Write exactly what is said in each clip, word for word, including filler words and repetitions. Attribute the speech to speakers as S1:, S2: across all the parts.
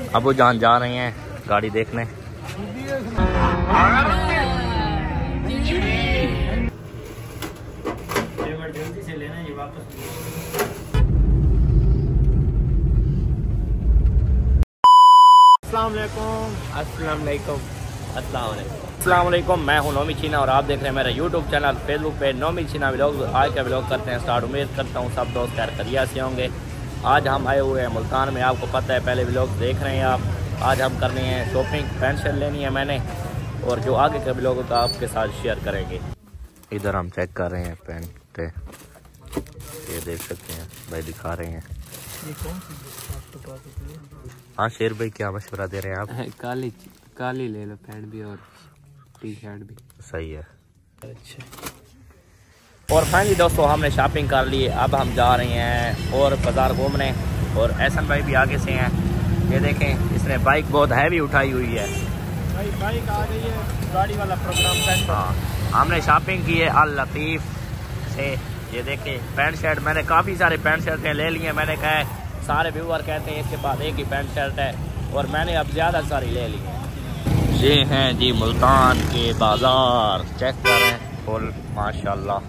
S1: अबू जान जा रहे हैं गाड़ी देखने।
S2: जल्दी से लेना ये वापस। अस्सलाम वालेकुम। अस्सलाम वालेकुम। अस्सलाम वालेकुम। अस्सलाम वालेकुम। मैं हूं नोमी चीना और आप देख रहे हैं मेरा यूट्यूब चैनल फेसबुक पे नोमी चीना व्लॉग। आज का व्लॉग करते हैं स्टार्ट। उम्मीद करता हूं सब दोस्त खैर खैरियत से होंगे। आज हम आए हुए हैं मुल्तान में, आपको पता है पहले व्लॉग देख रहे हैं आप। आज हम करनी है शॉपिंग, पैंट शर्ट लेनी है मैंने, और जो आगे के व्लॉग का आपके साथ शेयर करेंगे। इधर हम चेक कर रहे हैं पैंट, ये देख सकते हैं भाई दिखा रहे हैं। ये कौन सी आपके पास है?
S1: हाँ शेर भाई क्या मशवरा दे रहे हैं आप?
S2: काली काली ले लो पैंट भी और टी शर्ट भी।
S1: सही है।
S2: अच्छा।
S1: और फाइनली दोस्तों हमने शॉपिंग कर ली। अब हम जा रहे हैं और बाजार घूमने, और एहसन भाई भी आगे से हैं। ये देखें इसने बाइक बहुत हैवी उठाई हुई है
S2: भाई, बाइक आ गई है, गाड़ी वाला प्रोग्राम।
S1: हाँ हमने शॉपिंग की है अल लतीफ़ से। ये देखें पैंट शर्ट, मैंने काफ़ी सारे पैंट शर्टें ले ली हैं। मैंने कहा है सारे व्यूअर कहते हैं इसके पास एक ही पैंट शर्ट है, और मैंने अब ज़्यादा सारी ले ली हैं। ये हैं जी मुल्तान के बाज़ार, चेक करें फुल माशाल्लाह।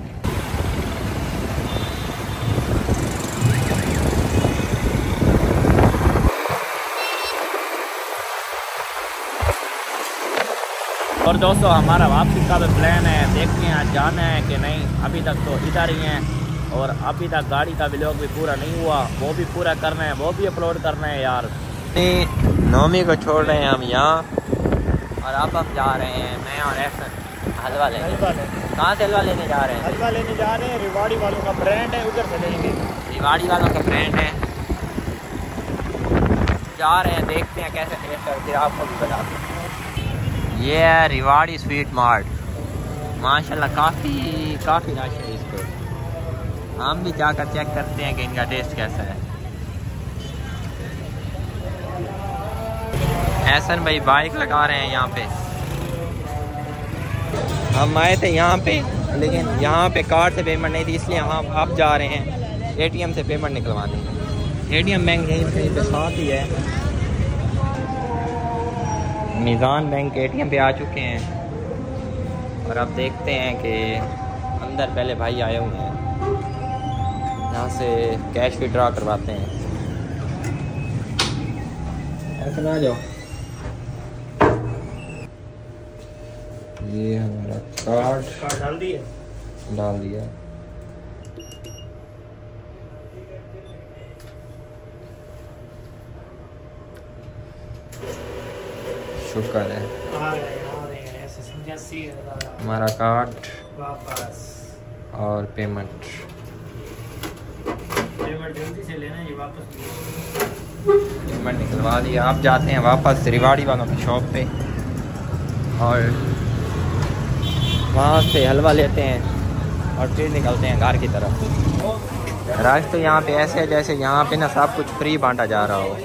S1: और दोस्तों हमारा वापसी का भी प्लान है, देखते हैं आज जाना है कि नहीं। अभी तक तो इधर ही हैं, और अभी तक गाड़ी का व्लॉग भी पूरा नहीं हुआ, वो भी पूरा करना है, वो भी अपलोड करना है यार। नौमी को छोड़ रहे हैं हम यहाँ, और अब हम जा रहे हैं मैं और एहसन हलवा लेने। कहाँ से हलवा लेने जा रहे हैं?
S2: हलवा लेने जा रहे हैं, रिवाड़ी वालों का ब्रांड है, उधर से लेंगे।
S1: रिवाड़ी वालों का ब्रांड है, जा रहे हैं, देखते हैं कैसे टेस्ट है, फिर आपको भी बताते हैं। ये है रिवाड़ी स्वीट मार्ट, माशाल्लाह काफ़ी काफ़ी रश है इस पर। हम भी जाकर चेक करते हैं कि इनका टेस्ट कैसा है। एहसन भाई बाइक लगा रहे हैं यहाँ पे। हम आए थे यहाँ पे, लेकिन यहाँ पे कार्ड से पेमेंट नहीं थी, इसलिए हम अब जा रहे हैं एटीएम से पेमेंट निकलवाने। एटीएम बैंक यहीं पे साथ ही है, मीज़ान बैंक एटीएम पे आ चुके हैं। और अब देखते हैं कि अंदर पहले भाई आए हुए हैं, यहाँ से कैश विड्रॉ करवाते हैं। ऐसा ना जाओ। ये हमारा कार्ड
S2: कार्ड डाल दिए
S1: डाल दिया। शुक्र है हमारा कार्ड
S2: वापस,
S1: और पेमेंट
S2: पेमेंट जल्दी से लेना ये वापस।
S1: पेमेंट निकलवा दिया। आप जाते हैं वापस रिवाड़ी वालों की शॉप पे, और वहाँ से हलवा लेते हैं, और फिर निकलते हैं घर की तरफ। राज तो यहाँ पे ऐसे है जैसे यहाँ पे ना सब कुछ फ्री बांटा जा रहा हो।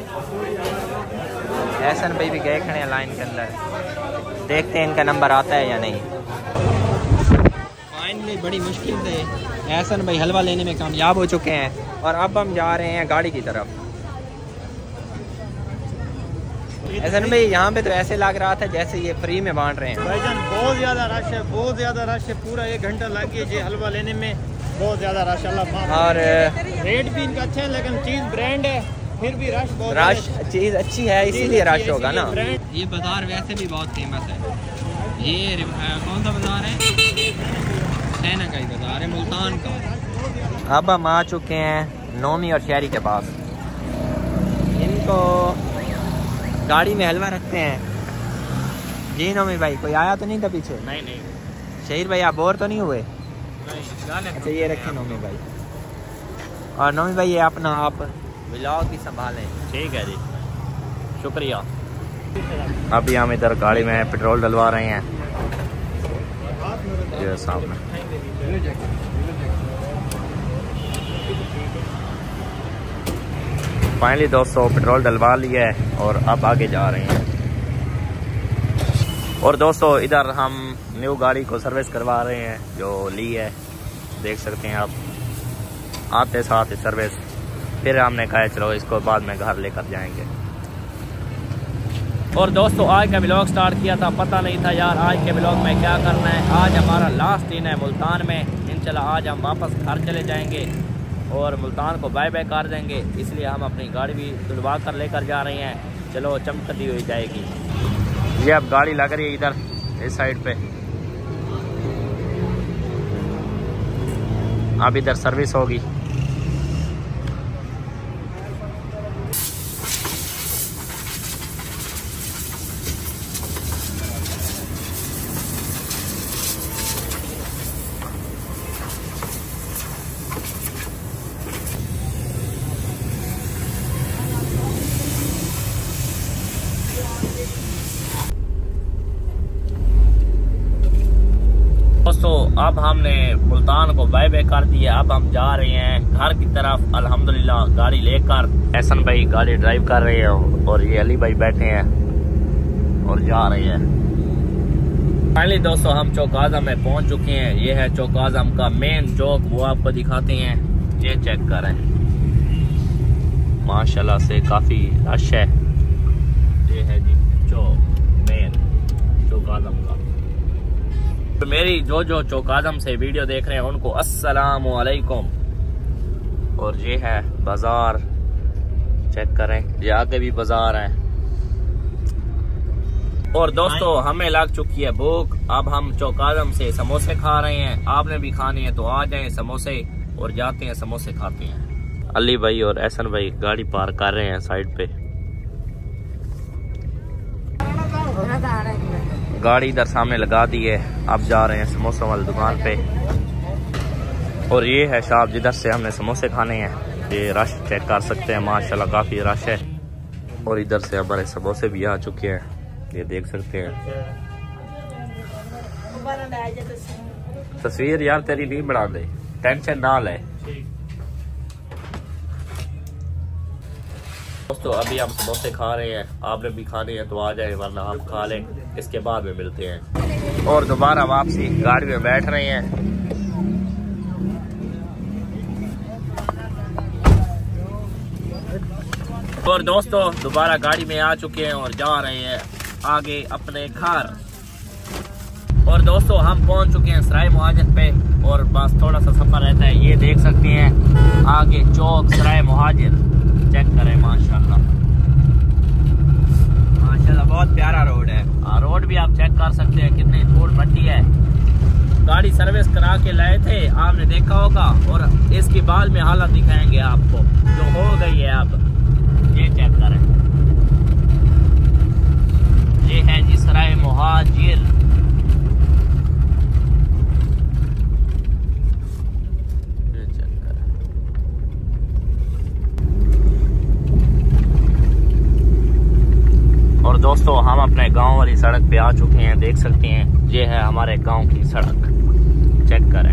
S1: एहसन भाई भी गए खड़े हैं लाइन के अंदर, देखते हैं इनका नंबर आता है या नहीं। फाइनली बड़ी मुश्किल से एहसन भाई हलवा लेने में कामयाब हो चुके हैं, और अब हम जा रहे हैं गाड़ी की तरफ। एहसन भाई यहाँ पे तो ऐसे लग रहा था जैसे ये फ्री में बांट रहे हैं।
S2: भाईजान बहुत ज़्यादा रश है, बहुत ज़्यादा रश है, पूरा एक घंटा लग गया ये हलवा लेने में, बहुत ज़्यादा रश। अल्लाह माफ़।
S1: और
S2: रेट भी इनका अच्छा है, लेकिन चीज़ ब्रांड है, फिर भी रश बहुत।
S1: रश चीज़ अच्छी है इसीलिए रश होगा ना।
S2: ये बाजार वैसे भी बहुत फेमस है।
S1: ये कौन सा बाजार है? सैना का ही बाजार है, मुल्तान का। अब हम आ चुके हैं नौमी और शहरी के पास। इनको गाड़ी में हलवा रखते हैं। जी नौमी भाई कोई आया तो नहीं था पीछे?
S2: नहीं नहीं।
S1: शहीर भाई आप बोर तो नहीं हुए? अच्छा ये रखें नौमी भाई। और नौमी भाई ये अपना आप व्लॉग भी संभालें। ठीक है जी, शुक्रिया। अभी हम इधर गाड़ी में पेट्रोल डलवा रहे हैं, ये सामने। फाइनली दोस्तों पेट्रोल डलवा लिया है, और अब आगे जा रहे हैं। और दोस्तों इधर हम न्यू गाड़ी को सर्विस करवा रहे हैं जो ली है, देख सकते हैं आप। आते साथ सर्विस, फिर हमने कहा चलो इसको बाद में घर लेकर जाएंगे। और दोस्तों आज का ब्लॉग स्टार्ट किया था, पता नहीं था यार आज के ब्लॉग में क्या करना है। आज हमारा लास्ट दिन है मुल्तान में, इंशाल्लाह आज हम वापस घर चले जाएंगे और मुल्तान को बाय बाय कर देंगे, इसलिए हम अपनी गाड़ी भी धुलवा कर लेकर जा रहे हैं। चलो चमकती हुई जाएगी। ये अब गाड़ी लग रही है इधर इस साइड पे, अब इधर सर्विस होगी। दोस्तों अब हमने मुल्तान को बाय बाय कर दिया, अब हम जा रहे हैं घर की तरफ अल्हम्दुलिल्लाह गाड़ी लेकर। एहसन भाई गाड़ी ड्राइव कर रहे हैं और ये अली भाई बैठे हैं और जा रहे हैं। फाइनली दोस्तों हम चौक आजम में पहुंच चुके हैं। ये है चौक आजम का मेन चौक, वो आपको दिखाते हैं। ये चेक करें, माशाल्लाह से काफी रश है। ये है जी चौक मेन चौक आजम का। तो मेरी जो जो चौक आजम से वीडियो देख रहे हैं उनको अस्सलाम वालेकुम। और ये है बाजार, चेक करें, ये आगे भी बाजार है। और दोस्तों हमें लग चुकी है भूख, अब हम चौक आजम से समोसे खा रहे हैं। आपने भी खाने हैं तो आ जाएं समोसे और जाते हैं समोसे खाते हैं। अली भाई और एहसन भाई गाड़ी पार्क कर रहे हैं साइड पे, गाड़ी इधर सामने लगा दी है। अब जा रहे हैं समोसों वाली दुकान पे। और ये है शॉप जिधर से हमने समोसे खाने हैं। ये रश चेक कर सकते हैं, माशाल्लाह काफी रश है। और इधर से हमारे समोसे भी आ चुके हैं, ये देख सकते हैं। तस्वीर यार तेरी नहीं बना दे, टेंशन ना ले। दोस्तों अभी हम समोसे खा रहे हैं, आपने भी खाने हैं तो आ जाए, वरना आप खा लें, इसके बाद में मिलते हैं। और दोबारा वापसी गाड़ी में बैठ रहे हैं। और दोस्तों दोबारा गाड़ी में आ चुके हैं और जा रहे हैं आगे अपने घर। और दोस्तों हम पहुंच चुके हैं सराय मुहाजिर पे और बस थोड़ा सा सफर रहता है। ये देख सकते हैं आगे चौक सराय मुहाजिर, चेक करें माशाल्लाह माशाल्लाह बहुत प्यारा रोड है। आ, रोड भी आप चेक कर सकते हैं कितनी धूल मट्टी है। गाड़ी सर्विस करा के लाए थे, आपने देखा होगा, और इसकी बाद में हालत दिखाएंगे आपको जो हो गई है। अब ये चेक करें, ये है जी सराय मुहाजिर। और दोस्तों हम अपने गांव वाली सड़क पे आ चुके हैं, देख सकते हैं ये है हमारे गांव की सड़क, चेक करें।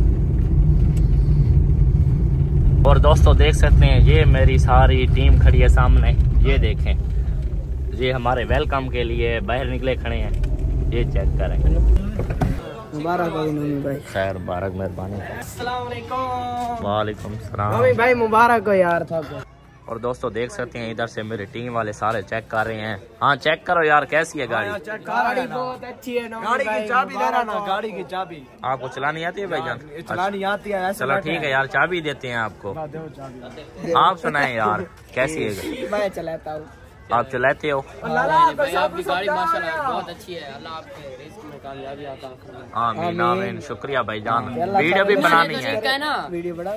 S1: और दोस्तों देख सकते हैं ये मेरी सारी टीम खड़ी है सामने, ये देखें, ये हमारे वेलकम के लिए बाहर निकले खड़े हैं, ये चेक करें।
S3: मुबारक हो नूनी भाई।
S1: खैर मुबारक, मेहरबानी।
S3: अस्सलाम वालेकुम।
S1: वालेकुम सलाम।
S3: नूनी भाई मुबारक हो यार था।
S1: और दोस्तों देख सकते हैं इधर से मेरी टीम वाले सारे चेक कर रहे हैं। हाँ चेक करो यार कैसी है गाड़ी।
S3: गाड़ी बहुत अच्छी है। गाड़ी की चाबी देना ना, गाड़ी की चाबी
S1: आपको चलानी आती है भाईजान?
S3: चलानी आती है।
S1: चलो ठीक है यार, चाबी देते हैं आपको। आप सुनाएं यार कैसी है?
S3: मैं चलाता हूँ।
S1: आप चलाते हो?
S3: आपकी गाड़ी माशाल्लाह बहुत अच्छी है। अल्लाह आपके रिस्क में कामयाबी आता है।
S1: आमीन आमीन, शुक्रिया भाईजान। वीडियो भी बनानी है,
S3: वीडियो बना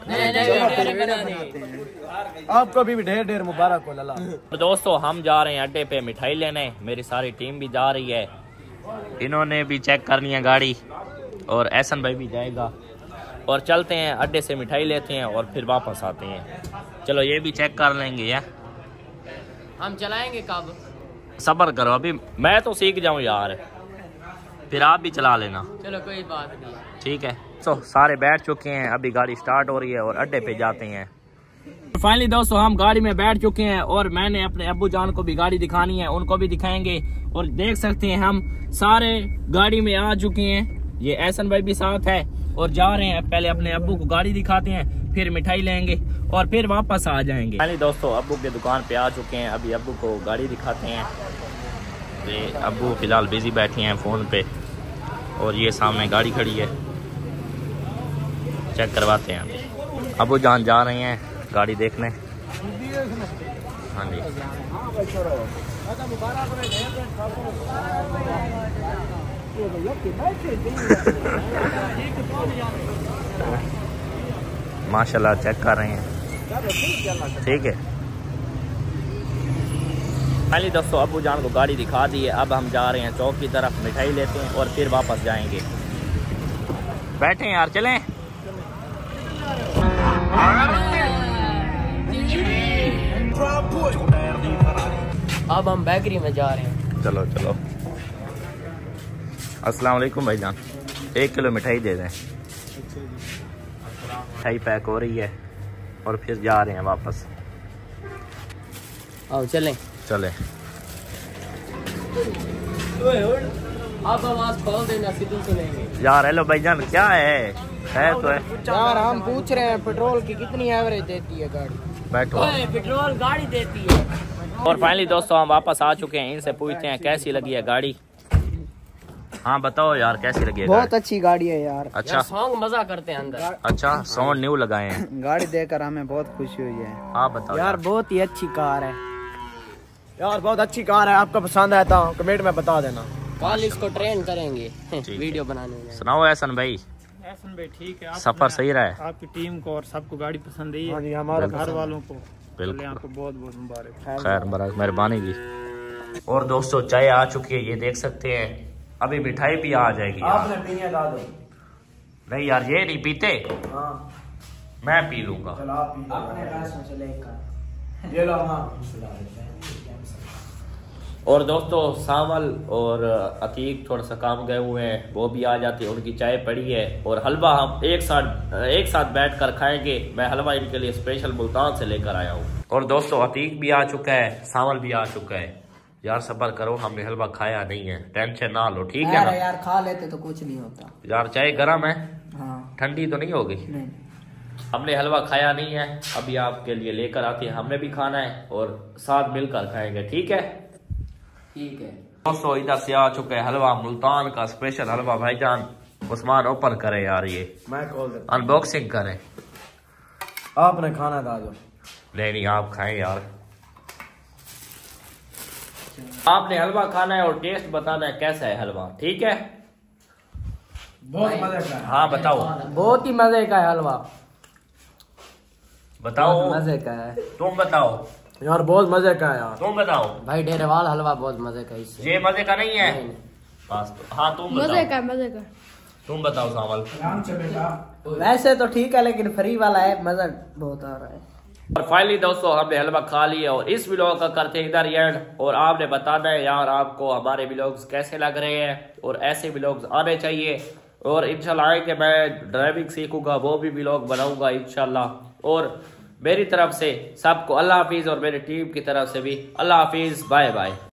S3: आपको भी ढेर ढेर मुबारक हो लला।
S1: दोस्तों हम जा रहे हैं अड्डे पे मिठाई लेने, मेरी सारी टीम भी जा रही है, इन्होंने भी चेक करनी है गाड़ी और एहसन भाई भी जाएगा। और चलते हैं अड्डे से मिठाई लेते हैं और फिर वापस आते हैं। चलो ये भी चेक कर लेंगे यार,
S3: हम चलाएंगे कब?
S1: सब्र करो, अभी मैं तो सीख जाऊं यार, फिर आप भी चला लेना।
S3: चलो कोई बात नहीं,
S1: ठीक है। तो सारे बैठ चुके हैं, अभी गाड़ी स्टार्ट हो रही है और अड्डे पे जाते हैं। फाइनली दोस्तों हम गाड़ी में बैठ चुके हैं और मैंने अपने अब्बू जान को भी गाड़ी दिखानी है, उनको भी दिखाएंगे। और देख सकते हैं हम सारे गाड़ी में आ चुके हैं, ये एहसन भाई भी साथ है और जा रहे हैं। पहले अपने अब्बू को गाड़ी दिखाते हैं, फिर मिठाई लेंगे और फिर वापस आ जाएंगे। फाइनली दोस्तों अब्बू के दुकान पे आ चुके हैं, अभी अब्बू को गाड़ी दिखाते हैं। ये अबू फ़िलहाल बिज़ी बैठी हैं फ़ोन पे और ये सामने गाड़ी खड़ी है, चेक करवाते हैं। अबू जान जा रहे हैं गाड़ी देखने। हाँ जी माशाल्लाह चेक कर रहे हैं, ठीक है। पहले दोस्तों अबू जान को गाड़ी दिखा दी है, अब हम जा रहे हैं चौक की तरफ, मिठाई लेते हैं और फिर वापस जाएंगे। बैठे यार, चलें।
S3: अब हम बेकरी में जा रहे हैं।
S1: चलो चलो। अस्सलाम वालेकुम भाईजान, एक किलो मिठाई दे दें। मिठाई पैक हो रही है और फिर जा रहे हैं वापस।
S3: आओ चलें।
S1: चले।
S3: आप आवाज खोल देना, सीधी सुनेंगे।
S1: यार हेलो भाईजान, क्या है है तो है
S3: यार हम पूछ रहे हैं पेट्रोल की कितनी एवरेज देती है गाड़ी।
S1: बैठो।
S3: पेट्रोल गाड़ी देती है।
S1: और फाइनली दोस्तों हम वापस आ चुके हैं, इनसे पूछते हैं कैसी लगी है गाड़ी। हाँ बताओ यार, कैसी लगी है?
S3: बहुत अच्छी गाड़ी है यार।
S1: अच्छा,
S3: सॉन्ग मजा करते हैं अंदर।
S1: अच्छा साउंड न्यू लगाए हैं।
S3: गाड़ी देखकर हमें बहुत खुशी हुई है।
S1: आप बताओ
S3: यार बहुत ही अच्छी कार है यार, बहुत अच्छी कार है। आपको पसंद आया तो कमेंट में बता देना, कल इसको ट्रेन करेंगे वीडियो बनाने में।
S1: सुनाओ एहसन भाई।
S4: एहसन भाई ठीक है,
S1: सफर सही रहा है?
S4: आपकी टीम को और सबको गाड़ी पसंद आई है,
S3: हमारे
S4: घर वालों को
S1: बिल्कुल
S4: आपको बहुत बहुत मुबारक।
S1: खैर मुबारक, मेहरबानी जी। और दोस्तों चाय आ चुकी है, ये देख सकते हैं। अभी मिठाई भी आ जाएगी।
S3: आपने पीने ला दो।
S1: नहीं यार, ये नहीं पीते।
S3: हाँ
S1: मैं पी लूंगा।
S3: अपने पास में चले ये लो। हाँ
S1: और दोस्तों सावल और अतीक थोड़ा सा काम गए हुए हैं, वो भी आ जाते हैं, उनकी चाय पड़ी है। और हलवा हम एक साथ एक साथ बैठ कर खाएंगे। मैं हलवा इनके लिए स्पेशल मुल्तान से लेकर आया हूँ। और दोस्तों अतीक भी आ चुका है, सावल भी आ चुका है। यार सब्र करो, हमने हलवा खाया नहीं है, टेंशन ना लो, ठीक है ना?
S3: यार खा लेते तो कुछ नहीं होता।
S1: यार चाय गर्म है,
S3: हाँ
S1: ठंडी तो नहीं होगी।
S3: नहीं।
S1: हमने हलवा खाया नहीं है, अभी आपके लिए लेकर आते हैं। हमने भी खाना है और साथ मिलकर खाएंगे, ठीक है?
S3: ठीक है
S1: दोस्तों इधर से आ चुका है हलवा, मुल्तान का स्पेशल हलवा। भाईजान उस्मान ओपन करे यार, ये
S3: मैं खोल देता।
S1: अनबॉक्सिंग करें।
S3: आपने खाना खा दो।
S1: नहीं नहीं, आप खाएं यार। आपने हलवा खाना है और टेस्ट बताना है कैसा है हलवा, ठीक है?
S3: बहुत मजे का है।
S1: हाँ बताओ।
S3: बहुत ही मजे का है हलवा।
S1: बताओ
S3: मजे का है।
S1: तुम बताओ
S3: यार बहुत मजे का है यार।
S1: तुम बताओ।
S3: भाई डेरेवाल हलवा बहुत मजे का है इससे।
S1: ये मजे का नहीं है?
S3: नहीं।
S1: बस तो, हाँ तुम
S5: मजे
S1: बताओ।
S5: का मजे का।
S1: तुम बताओ सावल।
S3: वैसे तो ठीक है लेकिन फ्री वाला है, मजा बहुत आ रहा है।
S1: और फाइनली दोस्तों हमने हलवा खा लिया और इस व्लॉग का करते हैं इधर एंड। और आपने बताना है यार आपको हमारे व्लॉग्स कैसे लग रहे हैं, और ऐसे व्लॉग्स आने चाहिए। और इंशाल्लाह आएंगे, मैं ड्राइविंग सीखूंगा, वो भी व्लॉग बनाऊंगा इंशाल्लाह। और मेरी तरफ से सबको अल्लाह हाफिज और मेरी टीम की तरफ से भी अल्लाह हाफिज, बाय बाय।